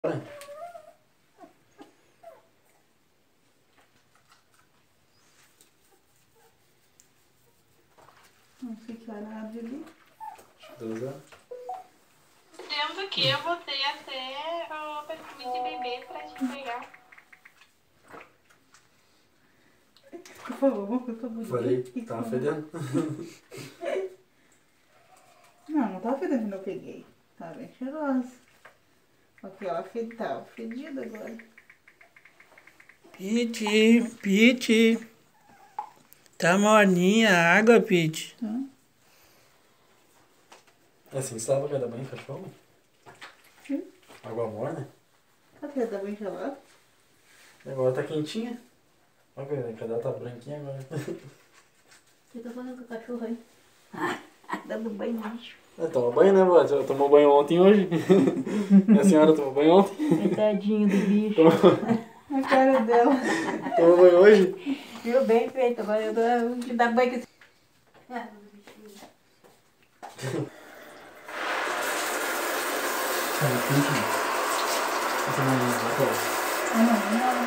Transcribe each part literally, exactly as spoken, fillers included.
Não sei que hora abre ali. doze horas. Sendo que eu botei até o perfume de bebê pra te pegar. Por favor, eu tô bonita. Falei, tava fedendo. Não, não tava fedendo quando eu peguei. Tava bem cheirosa. Aqui, ela fed... tava fedida agora. Pete, Pete. Tá morninha a água, Pete. Hum? É assim, sabe que é da banho cachorro? Hum? Água morna? Cadê? Tá bem gelada? Agora tá quentinha. Olha, a cadela tá branquinha agora. O que tá fazendo com o cachorro aí? Dando banho no bicho. É, toma banho, né, vó? Já tomou banho ontem e hoje. Minha senhora tomou banho ontem. Coitadinho do bicho. Tomou, A cara dela. tomou banho hoje. Viu? Bem feito. Agora eu dou de dar banho com esse... Tá quente. Essa não é Ah, não, não.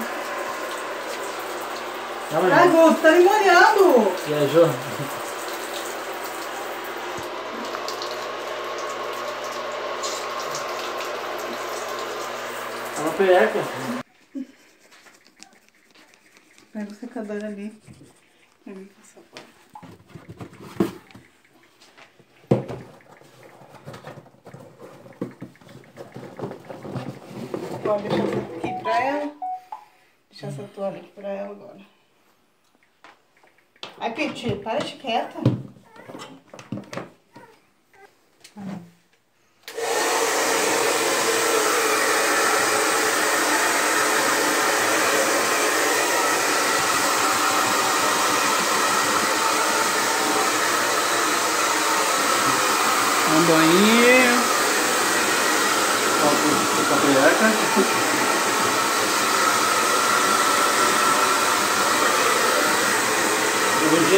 não. Ai, Gô, tu tá me molhando! Viajou? É uma pereca. Pega o secador ali. Pra mim passar fora. Vou deixar essa aqui pra ela. Deixar essa toalha aqui pra ela agora. Ai, Peti, para de quieta. Um banhinho. Essa pereca. Bom dia.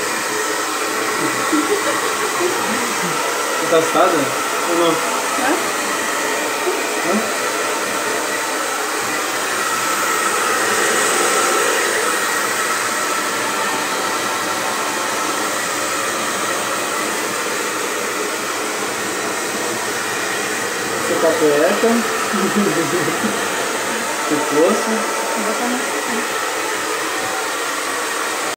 Tá assustada? Ou não? Hã? Hã? Você tá pereca. Pescoço. Vou botar no...